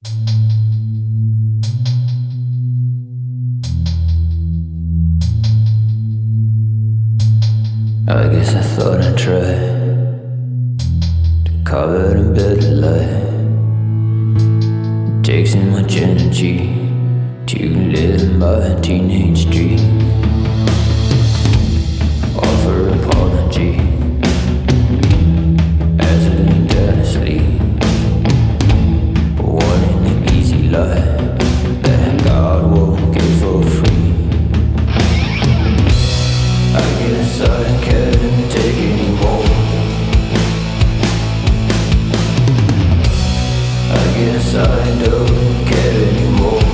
I guess I thought I'd try to carve out a better life. It takes too much energy to live my teenage dreams. Offer apology as I lean down to sleep, wanting the easy life that God won't give for free. I guess I can't take anymore. I guess I don't care anymore.